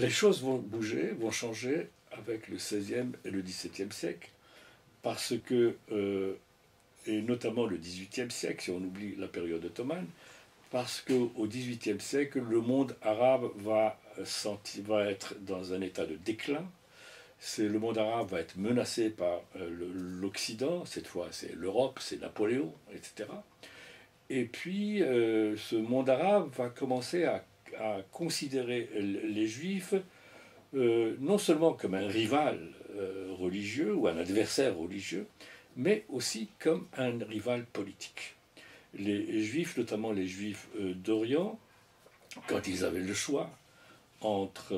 les choses vont bouger, vont changer avec le XVIe et le XVIIe siècle, parce que, et notamment le XVIIIe siècle, si on oublie la période ottomane, parce qu'au XVIIIe siècle, le monde arabe va être dans un état de déclin. Le monde arabe va être menacé par l'Occident, cette fois c'est l'Europe, c'est Napoléon, etc. Et puis ce monde arabe va commencer à considérer les Juifs non seulement comme un rival religieux ou un adversaire religieux, mais aussi comme un rival politique. Les Juifs, notamment les Juifs d'Orient, quand ils avaient le choix entre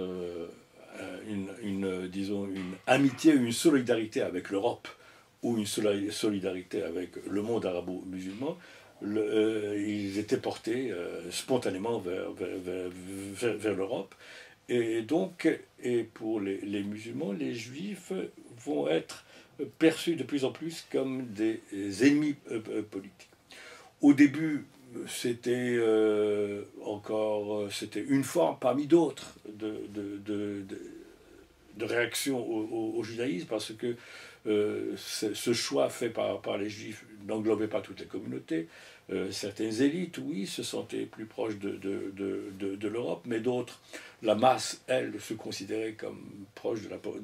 disons, une amitié, une solidarité avec l'Europe ou une solidarité avec le monde arabo-musulman, ils étaient portés spontanément vers l'Europe. Et donc, et pour les musulmans, les juifs vont être perçus de plus en plus comme des ennemis politiques. Au début, c'était c'était une forme parmi d'autres de réaction au judaïsme, parce que ce choix fait par les juifs n'englobait pas toutes les communautés. Certaines élites, oui, se sentaient plus proches de l'Europe, mais d'autres, la masse, elle, se considérait comme proche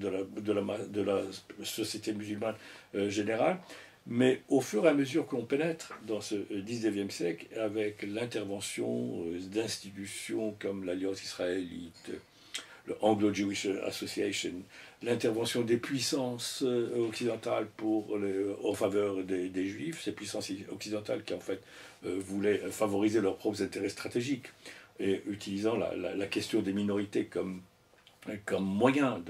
de la société musulmane générale. Mais au fur et à mesure qu'on pénètre dans ce 19e siècle, avec l'intervention d'institutions comme l'Alliance israélite, le Anglo-Jewish Association, l'intervention des puissances occidentales en faveur des Juifs, ces puissances occidentales qui en fait voulaient favoriser leurs propres intérêts stratégiques, et utilisant la question des minorités comme moyen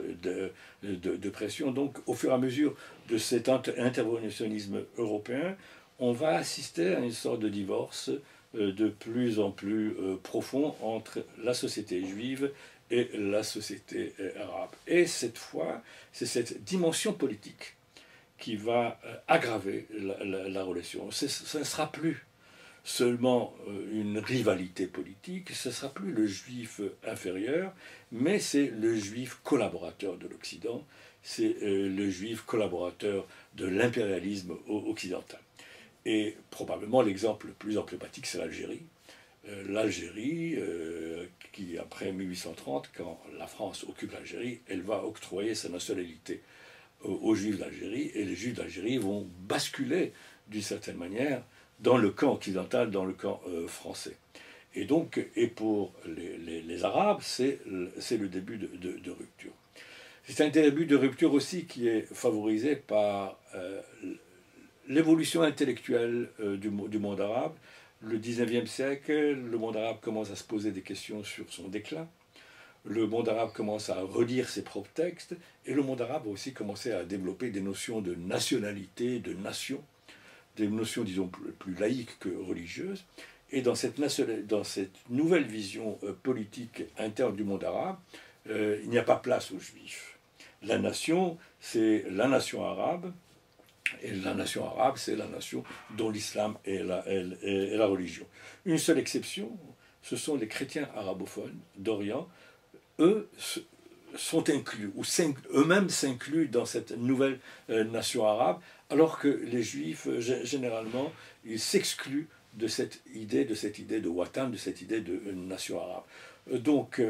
de pression. Donc, au fur et à mesure de cet interventionnisme européen, on va assister à une sorte de divorce de plus en plus profond entre la société juive et la société arabe. Et cette fois, c'est cette dimension politique qui va aggraver la relation. Ce ne sera plus seulement une rivalité politique, ce ne sera plus le juif inférieur, mais c'est le juif collaborateur de l'Occident, c'est le juif collaborateur de l'impérialisme occidental. Et probablement l'exemple le plus emblématique, c'est l'Algérie. L'Algérie, qui après 1830, quand la France occupe l'Algérie, elle va octroyer sa nationalité aux Juifs d'Algérie, et les Juifs d'Algérie vont basculer d'une certaine manière dans le camp occidental, dans le camp français. Et donc, et pour les Arabes, c'est le début de rupture. C'est un début de rupture aussi qui est favorisé par l'évolution intellectuelle du monde arabe. Le 19e siècle, le monde arabe commence à se poser des questions sur son déclin. Le monde arabe commence à relire ses propres textes, et le monde arabe a aussi commencé à développer des notions de nationalité, de nation, des notions, disons, plus laïques que religieuses. Et dans cette nouvelle vision politique interne du monde arabe, il n'y a pas place aux juifs. La nation, c'est la nation arabe, et la nation arabe, c'est la nation dont l'islam est la religion. Une seule exception, ce sont les chrétiens arabophones d'Orient. Eux sont inclus, ou eux-mêmes s'incluent dans cette nouvelle nation arabe, alors que les juifs, généralement, ils s'excluent de cette idée de Watan, de cette idée de nation arabe. Donc,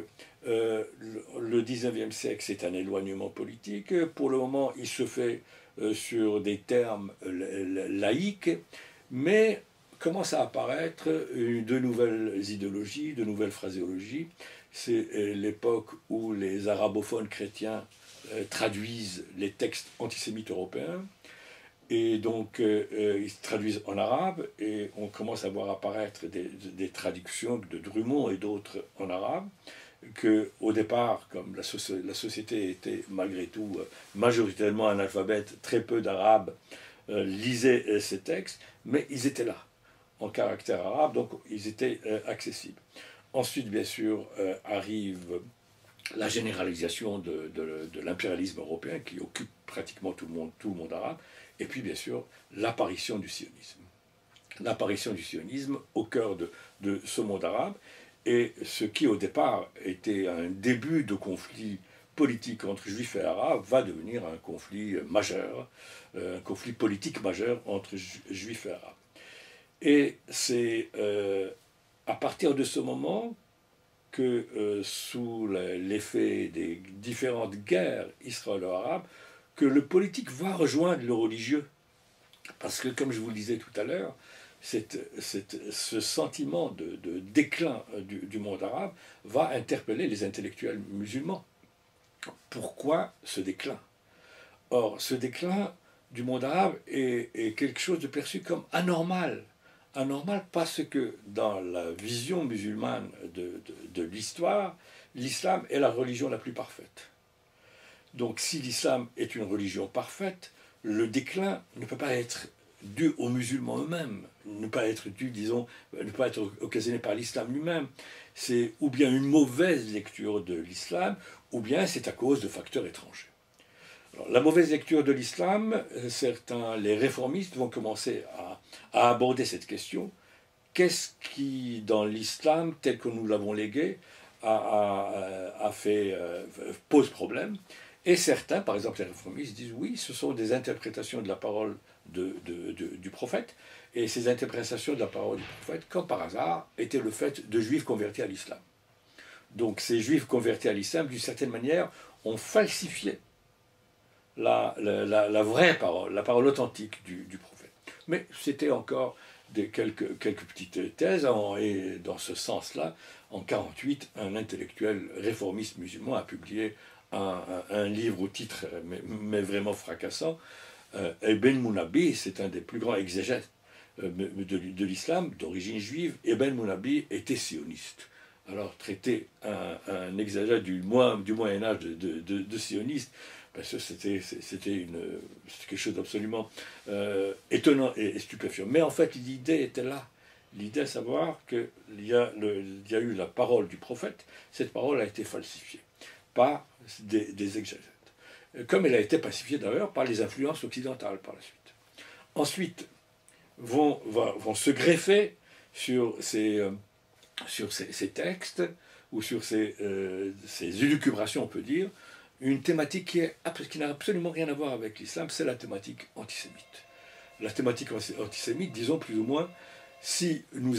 le 19e siècle, c'est un éloignement politique. Pour le moment, il se fait sur des termes laïques, mais commencent à apparaître de nouvelles idéologies, de nouvelles phraséologies. C'est l'époque où les arabophones chrétiens traduisent les textes antisémites européens, et donc ils traduisent en arabe, et on commence à voir apparaître des traductions de Drummond et d'autres en arabe, que au départ, comme la société était malgré tout majoritairement analphabète, très peu d'arabes lisaient ces textes, mais ils étaient là, en caractère arabe, donc ils étaient accessibles. Ensuite, bien sûr, arrive la généralisation de l'impérialisme européen qui occupe pratiquement tout le monde arabe, et puis bien sûr l'apparition du sionisme. L'apparition du sionisme au cœur de ce monde arabe, Et ce qui au départ était un début de conflit politique entre juifs et arabes va devenir un conflit majeur, un conflit politique majeur entre juifs et arabes. Et c'est à partir de ce moment que, sous l'effet des différentes guerres israélo-arabes, que le politique va rejoindre le religieux. Parce que, comme je vous le disais tout à l'heure, ce sentiment de déclin du monde arabe va interpeller les intellectuels musulmans. Pourquoi ce déclin? Or, ce déclin du monde arabe est quelque chose de perçu comme anormal. Anormal parce que dans la vision musulmane de l'histoire, l'islam est la religion la plus parfaite. Donc si l'islam est une religion parfaite, le déclin ne peut pas être dû aux musulmans eux-mêmes, ne pas être dû, disons, ne pas être occasionné par l'islam lui-même. C'est ou bien une mauvaise lecture de l'islam, ou bien c'est à cause de facteurs étrangers. Alors, la mauvaise lecture de l'islam, les réformistes vont commencer à aborder cette question. Qu'est-ce qui, dans l'islam, tel que nous l'avons légué, pose problème? Et certains, par exemple les réformistes, disent oui, ce sont des interprétations de la parole du prophète, et ces interprétations de la parole du prophète, comme par hasard, étaient le fait de juifs convertis à l'islam. Donc ces juifs convertis à l'islam, d'une certaine manière, ont falsifié la vraie parole, la parole authentique du prophète. Mais c'était encore quelques petites thèses, et dans ce sens-là, en 1948, un intellectuel réformiste musulman a publié un livre au titre, mais vraiment fracassant. Ibn Munabi, c'est un des plus grands exégètes de l'islam, d'origine juive. Ibn Munabi était sioniste. Alors, traiter un exégète du Moyen-Âge de sioniste, parce que c'était quelque chose d'absolument étonnant et stupéfiant. Mais en fait, l'idée était là. L'idée, à savoir qu'il y a eu la parole du prophète. Cette parole a été falsifiée par des exégètes. Comme elle a été falsifiée d'ailleurs par les influences occidentales par la suite. Ensuite, vont se greffer sur ces textes, ou sur ces élucubrations, on peut dire, une thématique qui n'a absolument rien à voir avec l'islam, c'est la thématique antisémite. La thématique antisémite, disons plus ou moins, si nous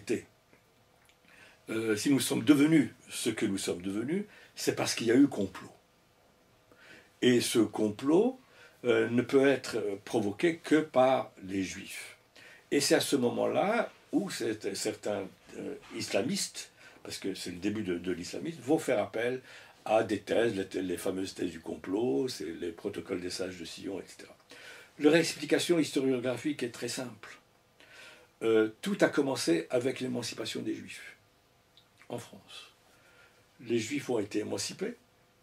sommes devenus ce que nous sommes devenus, c'est parce qu'il y a eu complot. Et ce complot ne peut être provoqué que par les juifs. Et c'est à ce moment-là où certains islamistes, parce que c'est le début de l'islamisme, vont faire appel à des thèses, les fameuses thèses du complot, c'est les protocoles des sages de Sion, etc. Leur explication historiographique est très simple. Tout a commencé avec l'émancipation des Juifs en France. Les Juifs ont été émancipés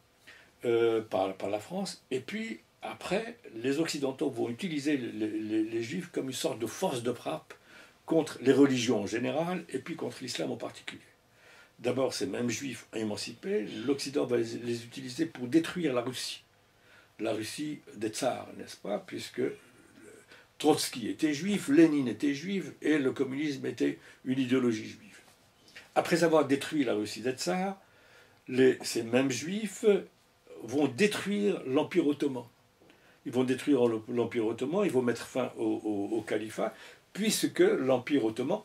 par la France, et puis après, les Occidentaux vont utiliser les Juifs comme une sorte de force de frappe contre les religions en général, et puis contre l'islam en particulier. D'abord, ces mêmes Juifs émancipés, l'Occident va les utiliser pour détruire la Russie des tsars, n'est-ce pas, puisque Trotsky était juif, Lénine était juif, et le communisme était une idéologie juive. Après avoir détruit la Russie des tsars, ces mêmes Juifs vont détruire l'Empire ottoman. Ils vont détruire l'Empire ottoman, ils vont mettre fin au califat, puisque l'Empire ottoman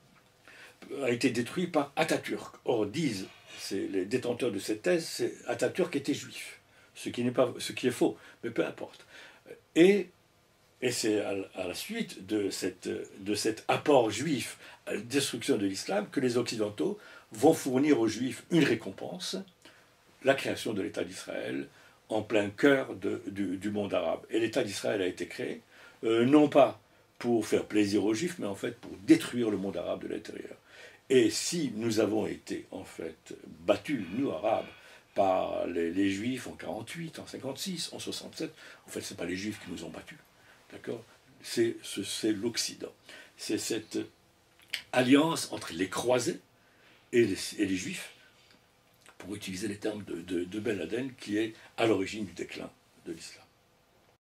a été détruit par Atatürk. Or, disent les détenteurs de cette thèse, c'est Atatürk était juif, ce qui est faux, mais peu importe. Et c'est à la suite de cet apport juif à la destruction de l'islam que les Occidentaux vont fournir aux Juifs une récompense, la création de l'État d'Israël, en plein cœur du monde arabe. Et l'État d'Israël a été créé, non pas pour faire plaisir aux Juifs, mais en fait pour détruire le monde arabe de l'intérieur. Et si nous avons été en fait battus, nous Arabes, par les Juifs en 1948, en 1956, en 1967, en fait ce n'est pas les Juifs qui nous ont battus. D'accord ? C'est l'Occident. C'est cette alliance entre les croisés et les Juifs, pour utiliser les termes de Ben Laden, qui est à l'origine du déclin de l'islam.